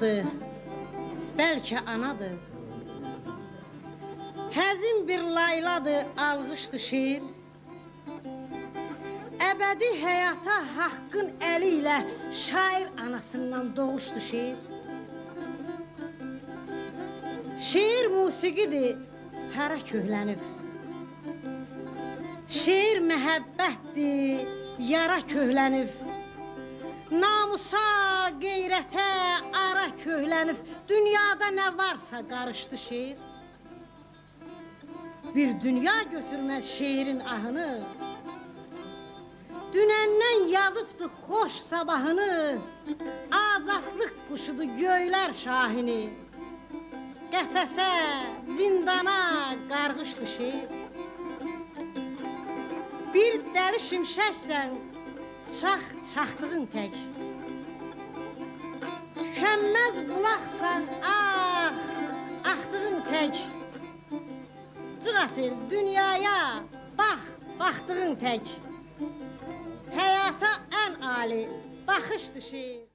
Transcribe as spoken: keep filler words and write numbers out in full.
babadır, bəlkə anadır. Həzin bir layladır, alğışdır şeir. Əbədi həyata haqqın əli ilə şair anasından doğuşdu şeir. Şeir musiqidir, tara köhlənib. Şeir məhəbbətdir, yara köhlənib. Namusa, qeyrətə, ara köhlənib. Dünyada nə varsa qarışdı şeir. Bir dünya götürməz şeirin ahını. Dünəndən yazıbdı xoş sabahını. Azadlıq quşudur göylər şahini. Qəfəsə, zindana qarğışdı şeir. Bir dəli şimşəksən, çax çaxdığın tək. Tükənməz bulaqsan, ah, axdığın tək. Cığatil dünyaya, bax, baxdığın tək. Həyata ən ali baxışdı şeir.